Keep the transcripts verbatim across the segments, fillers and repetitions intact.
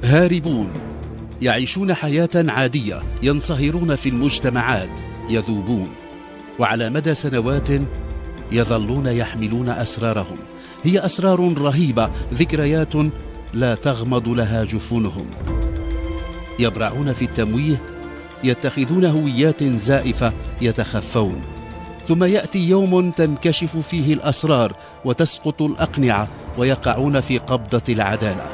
هاربون يعيشون حياة عادية، ينصهرون في المجتمعات، يذوبون، وعلى مدى سنوات يظلون يحملون أسرارهم. هي أسرار رهيبة، ذكريات لا تغمض لها جفونهم. يبرعون في التمويه، يتخذون هويات زائفة، يتخفون. ثم يأتي يوم تنكشف فيه الأسرار وتسقط الأقنعة ويقعون في قبضة العدالة.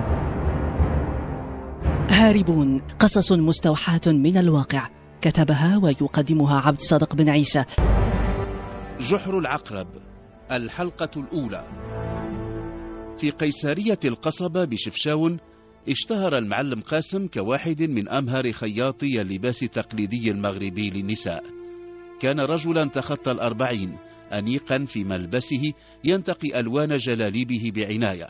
هاربون، قصص مستوحاة من الواقع، كتبها ويقدمها عبد الصادق بن عيسى. جحر العقرب، الحلقة الأولى. في قيسارية القصبة بشفشاون اشتهر المعلم قاسم كواحد من أمهر خياطي اللباس التقليدي المغربي للنساء. كان رجلا تخطى الأربعين، أنيقا في ملبسه، ينتقي ألوان جلاليبه بعناية.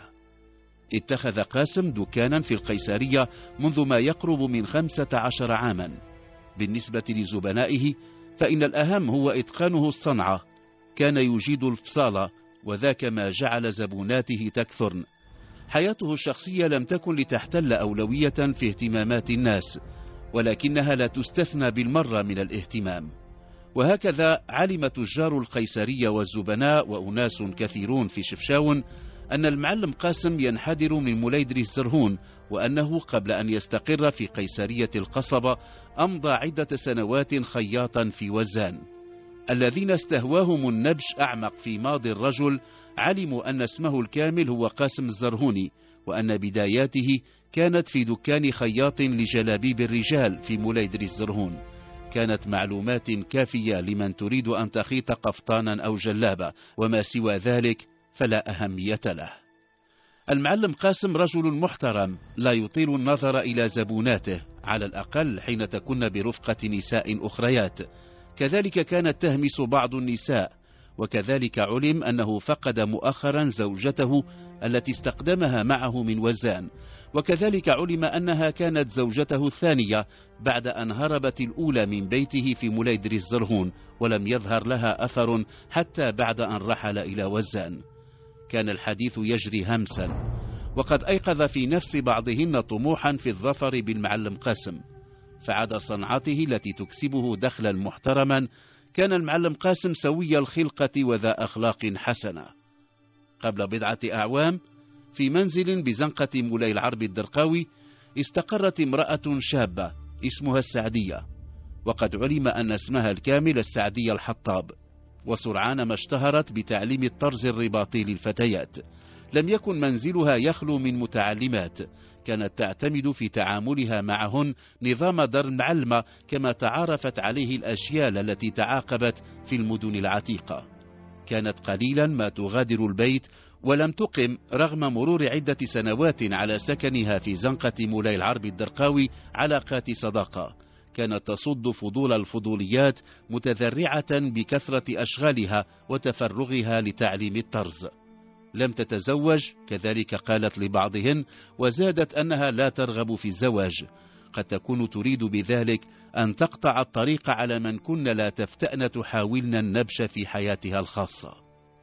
اتخذ قاسم دكانا في القيسارية منذ ما يقرب من خمسة عشر عاما. بالنسبة لزبنائه فإن الأهم هو إتقانه الصنعة. كان يجيد الفصال، وذاك ما جعل زبوناته تكثرن. حياته الشخصية لم تكن لتحتل أولوية في اهتمامات الناس، ولكنها لا تستثنى بالمرة من الاهتمام. وهكذا علم تجار القيسارية والزبناء وأناس كثيرون في شفشاون أن المعلم قاسم ينحدر من مليدر الزرهون، وأنه قبل أن يستقر في قيسارية القصبة أمضى عدة سنوات خياطا في وزان. الذين استهواهم النبش أعمق في ماضي الرجل علموا أن اسمه الكامل هو قاسم الزرهوني، وأن بداياته كانت في دكان خياط لجلابيب الرجال في مليدر الزرهون. كانت معلومات كافية لمن تريد أن تخيط قفطانا أو جلابة، وما سوى ذلك فلا أهمية له. المعلم قاسم رجل محترم، لا يطيل النظر إلى زبوناته، على الأقل حين تكن برفقة نساء أخريات. كذلك كانت تهمس بعض النساء، وكذلك علم أنه فقد مؤخرا زوجته التي استقدمها معه من وزان، وكذلك علم أنها كانت زوجته الثانية بعد أن هربت الأولى من بيته في مليدر الزرهون، ولم يظهر لها أثر حتى بعد أن رحل إلى وزان. كان الحديث يجري همسا، وقد أيقظ في نفس بعضهن طموحا في الظفر بالمعلم قاسم. فعدا صنعته التي تكسبه دخلا محترما، كان المعلم قاسم سوي الخلقة وذا أخلاق حسنة. قبل بضعة أعوام في منزل بزنقة مولاي العرب الدرقاوي استقرت امرأة شابة اسمها السعدية، وقد علم أن اسمها الكامل السعدية الحطاب. وسرعان ما اشتهرت بتعليم الطرز الرباطي للفتيات. لم يكن منزلها يخلو من متعلمات، كانت تعتمد في تعاملها معهن نظام دار المعلمة كما تعارفت عليه الأجيال التي تعاقبت في المدن العتيقة. كانت قليلا ما تغادر البيت، ولم تقم رغم مرور عدة سنوات على سكنها في زنقة مولاي العرب الدرقاوي علاقات صداقة. كانت تصد فضول الفضوليات، متذرعة بكثرة أشغالها وتفرغها لتعليم الطرز. لم تتزوج، كذلك قالت لبعضهن، وزادت أنها لا ترغب في الزواج. قد تكون تريد بذلك أن تقطع الطريق على من كن لا تفتأن تحاولن النبش في حياتها الخاصة.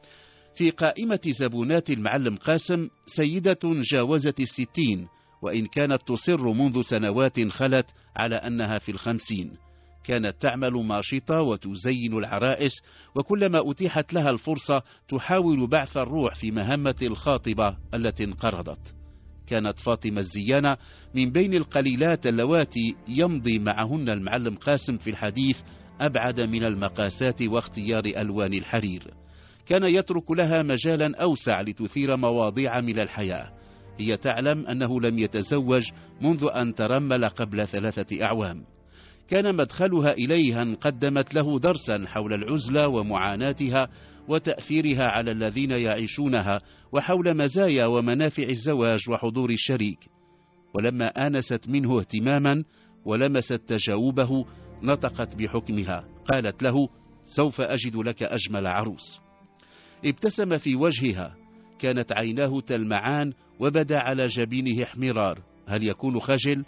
في قائمة زبونات المعلم قاسم سيدة جاوزت الستين، وإن كانت تصر منذ سنوات خلت على أنها في الخمسين. كانت تعمل ماشطة وتزين العرائس، وكلما أتيحت لها الفرصة تحاول بعث الروح في مهمة الخاطبة التي انقرضت. كانت فاطمة الزيانة من بين القليلات اللواتي يمضي معهن المعلم قاسم في الحديث أبعد من المقاسات واختيار ألوان الحرير. كان يترك لها مجالا أوسع لتثير مواضيع من الحياة. هي تعلم أنه لم يتزوج منذ أن ترمل قبل ثلاثة أعوام. كان مدخلها إليها أن قدمت له درسا حول العزلة ومعاناتها وتأثيرها على الذين يعيشونها، وحول مزايا ومنافع الزواج وحضور الشريك. ولما آنست منه اهتماما ولمست تجاوبه نطقت بحكمها، قالت له: سوف أجد لك أجمل عروس. ابتسم في وجهها، كانت عيناه تلمعان وبدا على جبينه احمرار. هل يكون خجل؟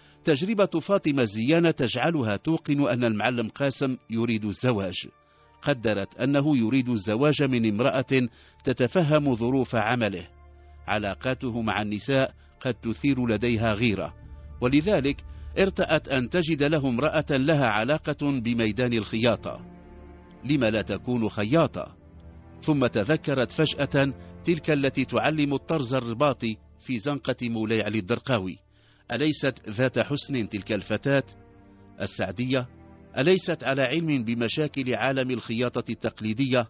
تجربة فاطمة الزيانة تجعلها توقن أن المعلم قاسم يريد الزواج. قدرت أنه يريد الزواج من امرأة تتفهم ظروف عمله. علاقاته مع النساء قد تثير لديها غيرة، ولذلك ارتأت أن تجد له امرأة لها علاقة بميدان الخياطة. لم لا تكون خياطة؟ ثم تذكرت فجأة تلك التي تعلم الطرز الرباطي في زنقة مولاي علي الدرقاوي. أليست ذات حسن تلك الفتاة؟ السعدية أليست على علم بمشاكل عالم الخياطة التقليدية؟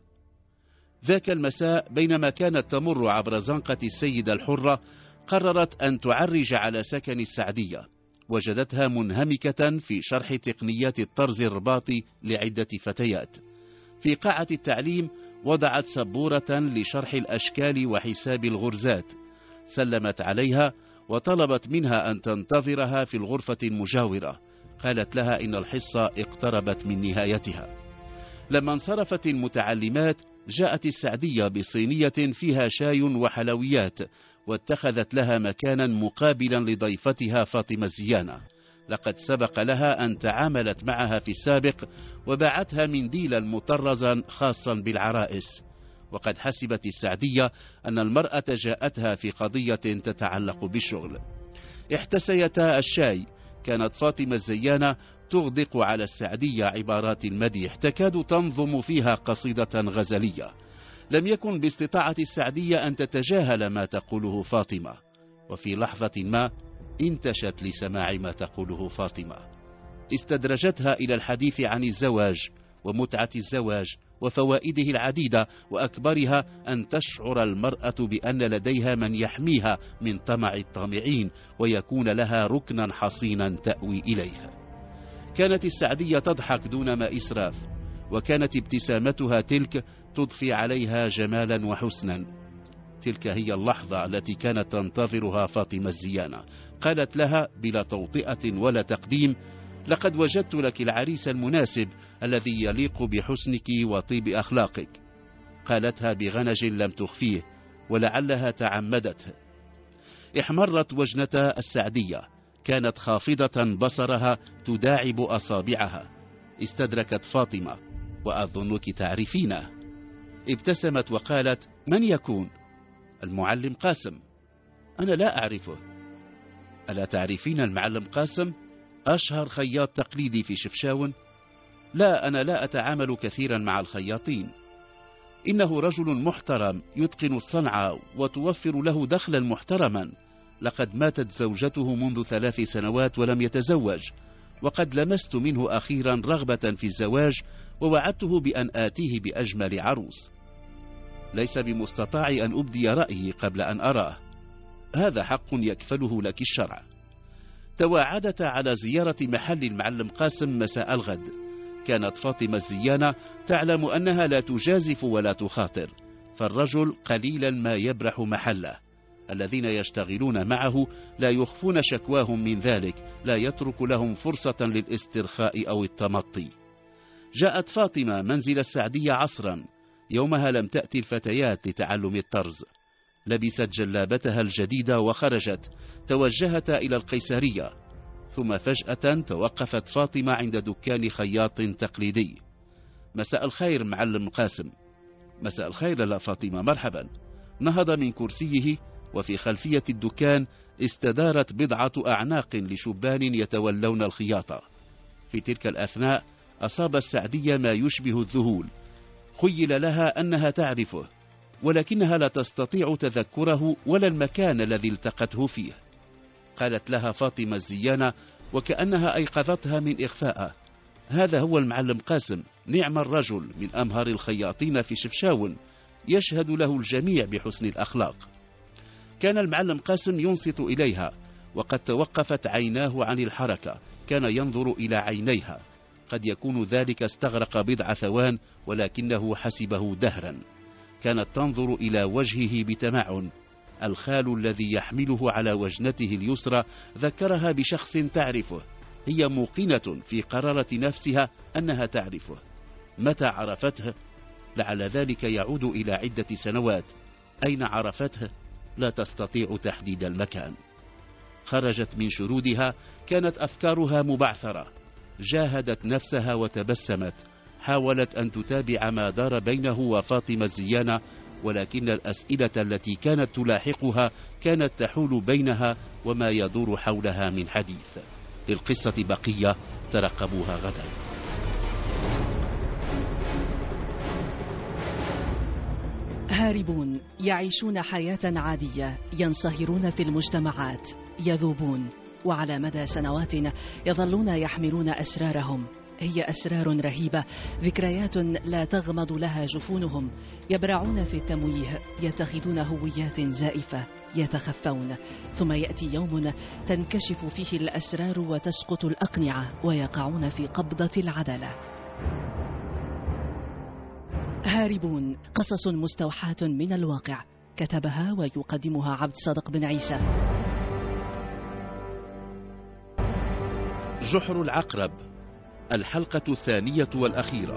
ذاك المساء بينما كانت تمر عبر زنقة السيدة الحرة، قررت أن تعرج على سكن السعدية. وجدتها منهمكة في شرح تقنيات الطرز الرباطي لعدة فتيات. في قاعة التعليم وضعت سبورة لشرح الأشكال وحساب الغرزات. سلمت عليها وطلبت منها أن تنتظرها في الغرفة المجاورة. قالت لها إن الحصة اقتربت من نهايتها. لما انصرفت المتعلمات جاءت السعدية بصينية فيها شاي وحلويات، واتخذت لها مكانا مقابلا لضيفتها فاطمة الزيانة. لقد سبق لها أن تعاملت معها في السابق وباعتها منديلا مطرزا خاصا بالعرائس. وقد حسبت السعدية أن المرأة جاءتها في قضية تتعلق بالشغل. احتسيتا الشاي. كانت فاطمة الزيانة تغدق على السعدية عبارات المديح تكاد تنظم فيها قصيدة غزلية. لم يكن باستطاعة السعدية أن تتجاهل ما تقوله فاطمة، وفي لحظة ما انتشت لسماع ما تقوله فاطمة. استدرجتها إلى الحديث عن الزواج ومتعة الزواج وفوائده العديدة، وأكبرها أن تشعر المرأة بأن لديها من يحميها من طمع الطامعين ويكون لها ركنا حصينا تأوي إليه. كانت السعدية تضحك دون ما إسراف، وكانت ابتسامتها تلك تضفي عليها جمالا وحسنا. تلك هي اللحظة التي كانت تنتظرها فاطمة الزيانة. قالت لها بلا توطئة ولا تقديم: لقد وجدت لك العريس المناسب الذي يليق بحسنك وطيب أخلاقك. قالتها بغنج لم تخفيه، ولعلها تعمدته. احمرت وجنة السعدية، كانت خافضة بصرها تداعب أصابعها. استدركت فاطمة: وأظنك تعرفينه. ابتسمت وقالت: من يكون؟ المعلم قاسم. أنا لا أعرفه. ألا تعرفين المعلم قاسم؟ أشهر خياط تقليدي في شفشاون. لا، أنا لا أتعامل كثيرا مع الخياطين. إنه رجل محترم يتقن الصنعة وتوفر له دخلا محترما. لقد ماتت زوجته منذ ثلاث سنوات ولم يتزوج، وقد لمست منه أخيرا رغبة في الزواج، ووعدته بأن آتيه بأجمل عروس. ليس بمستطاعي أن أبدي رأيي قبل أن أراه. هذا حق يكفله لك الشرع. تواعدت على زيارة محل المعلم قاسم مساء الغد. كانت فاطمة الزيانة تعلم أنها لا تجازف ولا تخاطر، فالرجل قليلا ما يبرح محله. الذين يشتغلون معه لا يخفون شكواهم من ذلك، لا يترك لهم فرصة للاسترخاء أو التمطي. جاءت فاطمة منزل السعدية عصرا. يومها لم تأتي الفتيات لتعلم الطرز. لبست جلابتها الجديدة وخرجت. توجهتا إلى القيسارية، ثم فجأة توقفت فاطمة عند دكان خياط تقليدي. مساء الخير معلم قاسم. مساء الخير لا فاطمة، مرحبا. نهض من كرسيه، وفي خلفية الدكان استدارت بضعة أعناق لشبان يتولون الخياطة. في تلك الأثناء أصاب السعدية ما يشبه الذهول. خيل لها أنها تعرفه، ولكنها لا تستطيع تذكره ولا المكان الذي التقته فيه. قالت لها فاطمة الزيانة وكأنها أيقظتها من إخفاءه: هذا هو المعلم قاسم، نعم الرجل، من أمهر الخياطين في شفشاون، يشهد له الجميع بحسن الأخلاق. كان المعلم قاسم ينصت إليها، وقد توقفت عيناه عن الحركة. كان ينظر إلى عينيها. قد يكون ذلك استغرق بضع ثوان، ولكنه حسبه دهرا. كانت تنظر إلى وجهه بتمعن. الخال الذي يحمله على وجنته اليسرى ذكرها بشخص تعرفه. هي موقنة في قرارة نفسها أنها تعرفه. متى عرفته؟ لعل ذلك يعود إلى عدة سنوات. أين عرفته؟ لا تستطيع تحديد المكان. خرجت من شرودها. كانت أفكارها مبعثرة. جاهدت نفسها وتبسمت. حاولت أن تتابع ما دار بينه وفاطمة الزيانة، ولكن الأسئلة التي كانت تلاحقها كانت تحول بينها وما يدور حولها من حديث. للقصة بقية، ترقبوها غدا. هاربون يعيشون حياة عادية، ينصهرون في المجتمعات، يذوبون، وعلى مدى سنوات يظلون يحملون أسرارهم. هي أسرار رهيبة، ذكريات لا تغمض لها جفونهم، يبرعون في التمويه، يتخذون هويات زائفة، يتخفون، ثم يأتي يوم تنكشف فيه الأسرار وتسقط الأقنعة ويقعون في قبضة العدالة. هاربون، قصص مستوحاة من الواقع، كتبها ويقدمها عبد الصادق بن عيسى. جحر العقرب، الحلقة الثانية والأخيرة.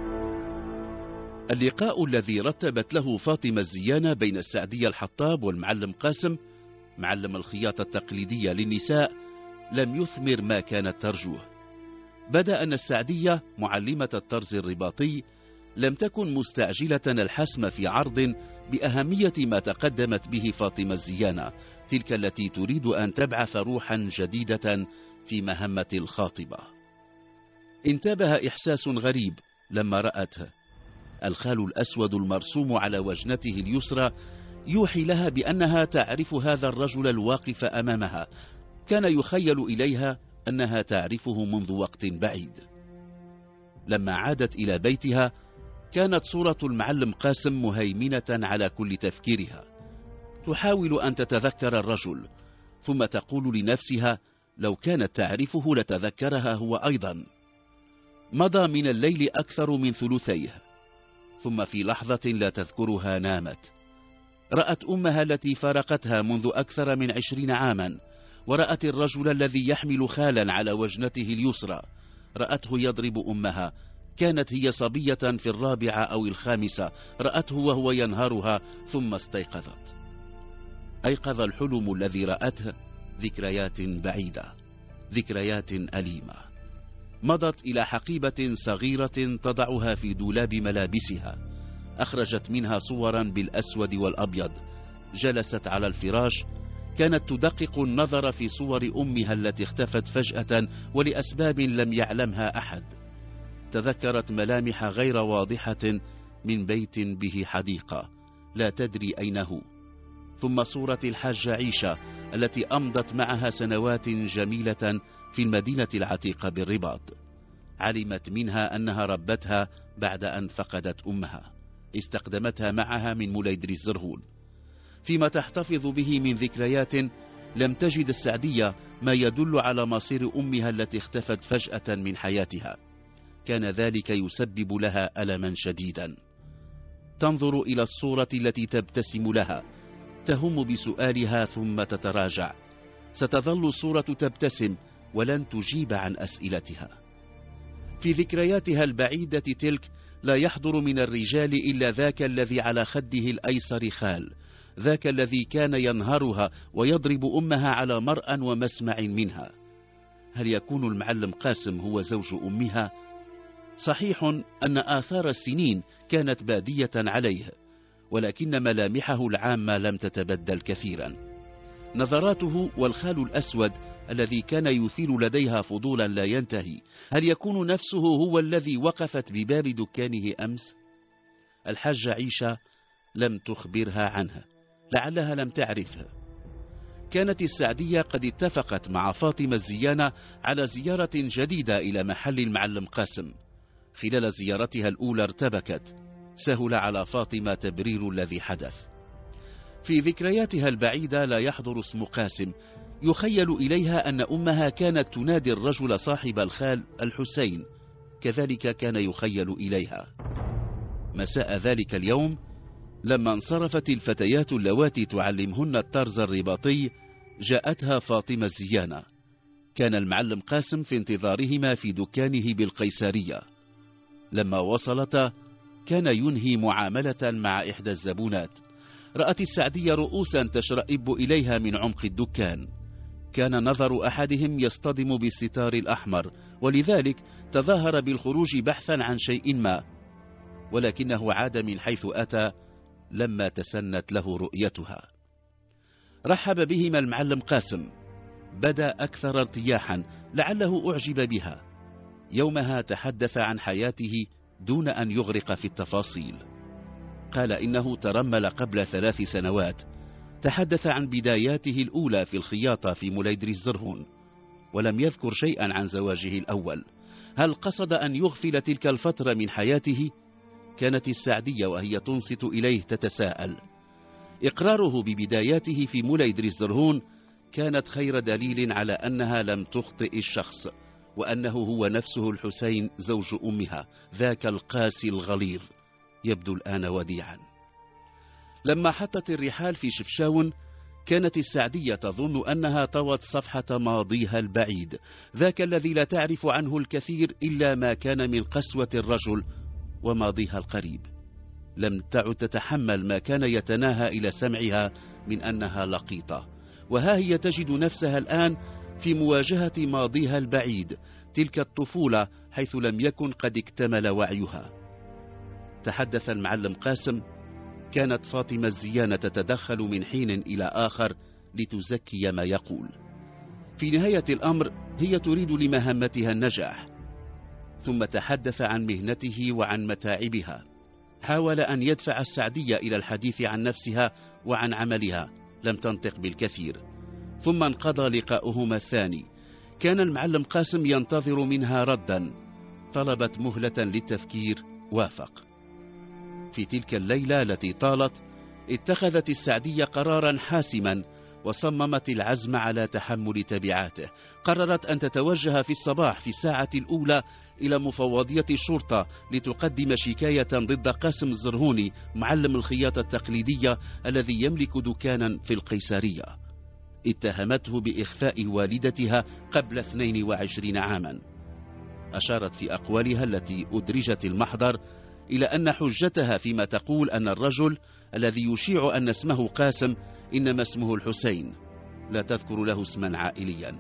اللقاء الذي رتبت له فاطمة الزيانة بين السعدية الحطاب والمعلم قاسم، معلم الخياطة التقليدية للنساء، لم يثمر ما كانت ترجوه. بدا أن السعدية معلمة الطرز الرباطي لم تكن مستعجلة الحسم في عرض بأهمية ما تقدمت به فاطمة الزيانة، تلك التي تريد أن تبعث روحا جديدة في مهمة الخاطبة. انتابها إحساس غريب لما رأته. الخال الأسود المرسوم على وجنته اليسرى يوحي لها بأنها تعرف هذا الرجل الواقف أمامها. كان يخيل إليها أنها تعرفه منذ وقت بعيد. لما عادت إلى بيتها كانت صورة المعلم قاسم مهيمنة على كل تفكيرها. تحاول أن تتذكر الرجل، ثم تقول لنفسها لو كانت تعرفه لتذكرها هو أيضا. مضى من الليل أكثر من ثلثيه، ثم في لحظة لا تذكرها نامت. رأت أمها التي فارقتها منذ أكثر من عشرين عاما، ورأت الرجل الذي يحمل خالا على وجنته اليسرى. رأته يضرب أمها، كانت هي صبية في الرابعة أو الخامسة. رأته وهو ينهرها، ثم استيقظت. أيقظ الحلم الذي رأته ذكريات بعيدة، ذكريات أليمة. مضت إلى حقيبة صغيرة تضعها في دولاب ملابسها، أخرجت منها صورا بالأسود والأبيض. جلست على الفراش، كانت تدقق النظر في صور أمها التي اختفت فجأة ولأسباب لم يعلمها أحد. تذكرت ملامح غير واضحة من بيت به حديقة لا تدري أين هو، ثم صورة الحاجة عيشة التي أمضت معها سنوات جميلة في المدينة العتيقة بالرباط. علمت منها أنها ربتها بعد أن فقدت أمها، استخدمتها معها من مولاي إدريس زرهون. فيما تحتفظ به من ذكريات لم تجد السعدية ما يدل على مصير أمها التي اختفت فجأة من حياتها. كان ذلك يسبب لها ألما شديدا. تنظر إلى الصورة التي تبتسم لها، تهم بسؤالها ثم تتراجع. ستظل الصورة تبتسم ولن تجيب عن أسئلتها. في ذكرياتها البعيدة تلك لا يحضر من الرجال إلا ذاك الذي على خده الأيسر خال، ذاك الذي كان ينهرها ويضرب أمها على مرأى ومسمع منها. هل يكون المعلم قاسم هو زوج أمها؟ صحيح أن آثار السنين كانت بادية عليه، ولكن ملامحه العامة لم تتبدل كثيرا. نظراته والخال الأسود الذي كان يثير لديها فضولا لا ينتهي، هل يكون نفسه هو الذي وقفت بباب دكانه أمس؟ الحاجة عيشة لم تخبرها عنها، لعلها لم تعرفها. كانت السعدية قد اتفقت مع فاطمة الزيانة على زيارة جديدة إلى محل المعلم قاسم. خلال زيارتها الأولى ارتبكت، سهل على فاطمة تبرير الذي حدث. في ذكرياتها البعيدة لا يحضر اسم قاسم. يخيل إليها أن أمها كانت تنادي الرجل صاحب الخال الحسين، كذلك كان يخيل إليها. مساء ذلك اليوم لما انصرفت الفتيات اللواتي تعلمهن الطرز الرباطي، جاءتها فاطمة الزيانة. كان المعلم قاسم في انتظارهما في دكانه بالقيسارية. لما وصلتا كان ينهي معاملة مع إحدى الزبونات. رأت السعدية رؤوسا تشرئب إليها من عمق الدكان. كان نظر أحدهم يصطدم بالستار الأحمر، ولذلك تظاهر بالخروج بحثا عن شيء ما، ولكنه عاد من حيث أتى لما تسنت له رؤيتها. رحب بهما المعلم قاسم، بدا أكثر ارتياحا، لعله أعجب بها. يومها تحدث عن حياته دون أن يغرق في التفاصيل. قال إنه ترمل قبل ثلاث سنوات. تحدث عن بداياته الأولى في الخياطة في موليدري الزرهون، ولم يذكر شيئا عن زواجه الأول. هل قصد أن يغفل تلك الفترة من حياته؟ كانت السعدية وهي تنصت إليه تتساءل. إقراره ببداياته في موليدري الزرهون كانت خير دليل على أنها لم تخطئ الشخص، وأنه هو نفسه الحسين زوج أمها، ذاك القاسي الغليظ، يبدو الآن وديعا. لما حطت الرحال في شفشاون كانت السعدية تظن أنها طوت صفحة ماضيها البعيد، ذاك الذي لا تعرف عنه الكثير إلا ما كان من قسوة الرجل وماضيها القريب. لم تعد تتحمل ما كان يتناهى إلى سمعها من أنها لقيطة، وها هي تجد نفسها الآن في مواجهة ماضيها البعيد، تلك الطفولة حيث لم يكن قد اكتمل وعيها. تحدث المعلم قاسم: كانت فاطمة الزيانة تتدخل من حين إلى آخر لتزكي ما يقول. في نهاية الأمر هي تريد لمهمتها النجاح. ثم تحدث عن مهنته وعن متاعبها. حاول أن يدفع السعدية إلى الحديث عن نفسها وعن عملها، لم تنطق بالكثير. ثم انقضى لقاؤهما الثاني. كان المعلم قاسم ينتظر منها ردا. طلبت مهلة للتفكير، وافق. في تلك الليلة التي طالت اتخذت السعدية قرارا حاسما، وصممت العزم على تحمل تبعاته. قررت أن تتوجه في الصباح في الساعة الأولى إلى مفوضية الشرطة لتقدم شكاية ضد قاسم الزرهوني، معلم الخياطة التقليدية الذي يملك دكانا في القيصرية. اتهمته بإخفاء والدتها قبل اثنين وعشرين عاما. أشارت في أقوالها التي أدرجت المحضر إلى أن حجتها فيما تقول أن الرجل الذي يشيع أن اسمه قاسم إنما اسمه الحسين، لا تذكر له اسما عائليا.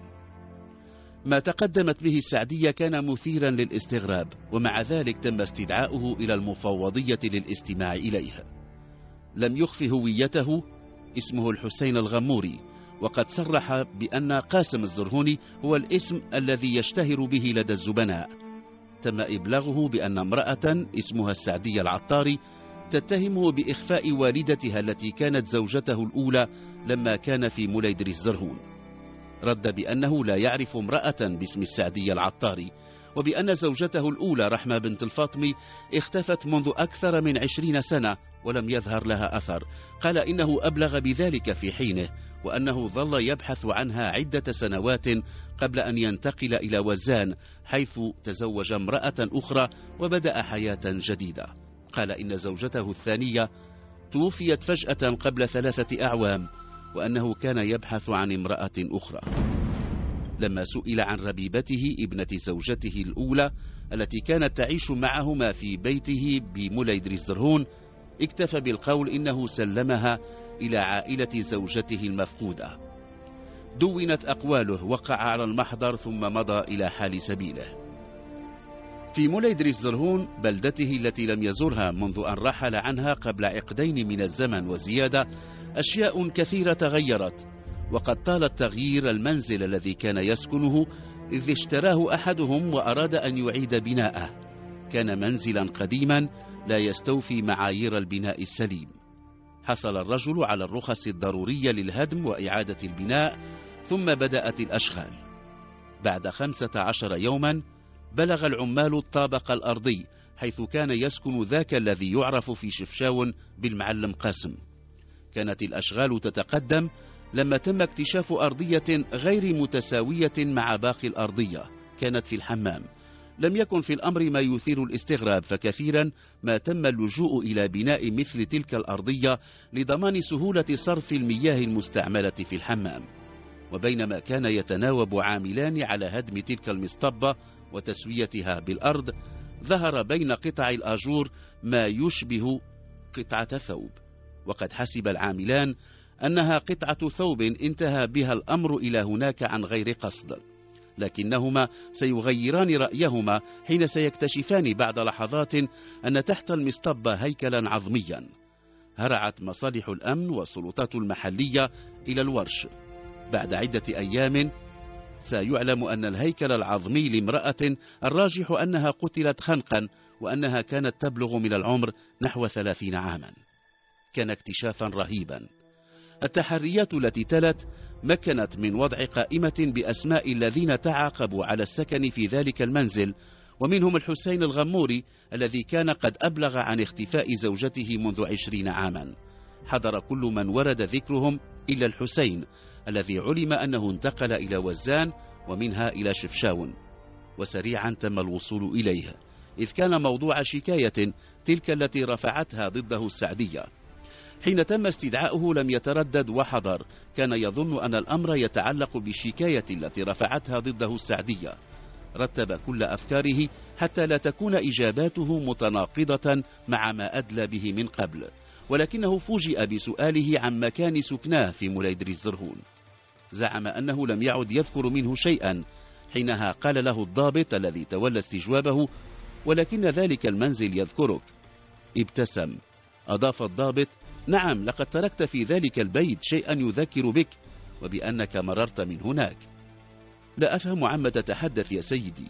ما تقدمت به السعدية كان مثيرا للاستغراب، ومع ذلك تم استدعاؤه إلى المفوضية للاستماع إليه. لم يخف هويته، اسمه الحسين الغموري، وقد صرح بأن قاسم الزرهوني هو الاسم الذي يشتهر به لدى الزبناء. تم إبلاغه بأن امرأة اسمها السعدية العطاري تتهمه بإخفاء والدتها التي كانت زوجته الأولى لما كان في موليدري الزرهون. رد بأنه لا يعرف امرأة باسم السعدية العطاري، وبأن زوجته الأولى رحمة بنت الفاطمي اختفت منذ أكثر من عشرين سنة ولم يظهر لها أثر. قال إنه أبلغ بذلك في حينه، وأنه ظل يبحث عنها عدة سنوات قبل أن ينتقل إلى وزان، حيث تزوج امرأة أخرى وبدأ حياة جديدة. قال إن زوجته الثانية توفيت فجأة قبل ثلاثة أعوام، وأنه كان يبحث عن امرأة أخرى. لما سئل عن ربيبته ابنة زوجته الأولى التي كانت تعيش معهما في بيته بموليدري الزرهون، اكتفى بالقول إنه سلمها إلى عائلة زوجته المفقودة. دونت أقواله، وقع على المحضر، ثم مضى إلى حال سبيله. في موليدري الزرهون، بلدته التي لم يزرها منذ أن رحل عنها قبل عقدين من الزمن وزيادة، أشياء كثيرة تغيرت، وقد طال التغيير المنزل الذي كان يسكنه، إذ اشتراه أحدهم وأراد أن يعيد بناءه. كان منزلا قديما لا يستوفي معايير البناء السليم. حصل الرجل على الرخص الضرورية للهدم وإعادة البناء، ثم بدأت الأشغال. بعد خمسة عشر يوما بلغ العمال الطابق الأرضي، حيث كان يسكن ذاك الذي يعرف في شفشاون بالمعلم قاسم. كانت الأشغال تتقدم لما تم اكتشاف أرضية غير متساوية مع باقي الأرضية، كانت في الحمام. لم يكن في الأمر ما يثير الاستغراب، فكثيرا ما تم اللجوء إلى بناء مثل تلك الأرضية لضمان سهولة صرف المياه المستعملة في الحمام. وبينما كان يتناوب عاملان على هدم تلك المصطبة وتسويتها بالأرض، ظهر بين قطع الآجور ما يشبه قطعة ثوب، وقد حسب العاملان أنها قطعة ثوب انتهى بها الأمر إلى هناك عن غير قصد، لكنهما سيغيران رأيهما حين سيكتشفان بعد لحظات أن تحت المصطبة هيكلا عظميا. هرعت مصالح الأمن والسلطات المحلية إلى الورش. بعد عدة أيام سيعلم أن الهيكل العظمي لامرأة الراجح أنها قتلت خنقا وأنها كانت تبلغ من العمر نحو ثلاثين عاما. كان اكتشافا رهيبا. التحريات التي تلت مكنت من وضع قائمة بأسماء الذين تعاقبوا على السكن في ذلك المنزل، ومنهم الحسين الغموري الذي كان قد أبلغ عن اختفاء زوجته منذ عشرين عاما. حضر كل من ورد ذكرهم إلا الحسين الذي علم أنه انتقل إلى وزان ومنها إلى شفشاون، وسريعا تم الوصول إليه، إذ كان موضوع شكاية تلك التي رفعتها ضده السعدية. حين تم استدعاؤه لم يتردد وحضر، كان يظن أن الأمر يتعلق بالشكاية التي رفعتها ضده السعدية. رتب كل أفكاره حتى لا تكون إجاباته متناقضة مع ما أدلى به من قبل، ولكنه فوجئ بسؤاله عن مكان سكناه في موليدري الزرهون. زعم أنه لم يعد يذكر منه شيئا. حينها قال له الضابط الذي تولى استجوابه: ولكن ذلك المنزل يذكرك. ابتسم. أضاف الضابط: نعم، لقد تركت في ذلك البيت شيئا يذكر بك وبأنك مررت من هناك. لا أفهم عما تتحدث يا سيدي.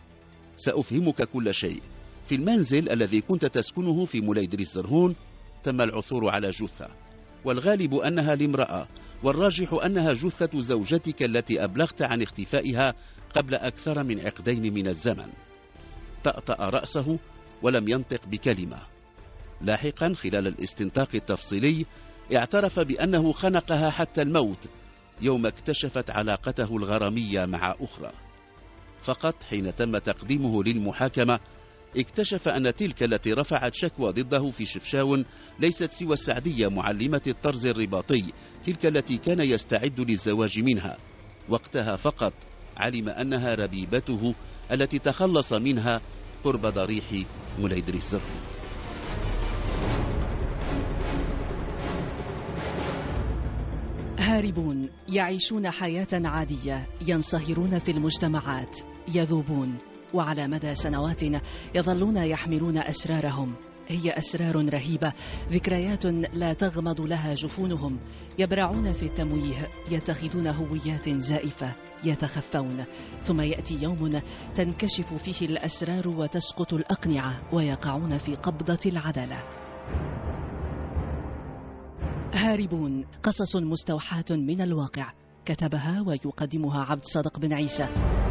سأفهمك كل شيء. في المنزل الذي كنت تسكنه في موليدري الزرهون تم العثور على جثة، والغالب أنها لامرأة، والراجح أنها جثة زوجتك التي أبلغت عن اختفائها قبل أكثر من عقدين من الزمن. طأطأ رأسه ولم ينطق بكلمة. لاحقا خلال الاستنطاق التفصيلي اعترف بأنه خنقها حتى الموت يوم اكتشفت علاقته الغرامية مع أخرى. فقط حين تم تقديمه للمحاكمة اكتشف أن تلك التي رفعت شكوى ضده في شفشاون ليست سوى السعدية معلمة الطرز الرباطي، تلك التي كان يستعد للزواج منها. وقتها فقط علم أنها ربيبته التي تخلص منها قرب ضريح موليدري الزرهون. هاربون يعيشون حياة عادية، ينصهرون في المجتمعات، يذوبون، وعلى مدى سنوات يظلون يحملون أسرارهم. هي أسرار رهيبة، ذكريات لا تغمض لها جفونهم. يبرعون في التمويه، يتخذون هويات زائفة، يتخفون. ثم يأتي يوم تنكشف فيه الأسرار وتسقط الأقنعة ويقعون في قبضة العدالة. هاربون، قصص مستوحاة من الواقع، كتبها ويقدمها عبد صادق بن عيسى.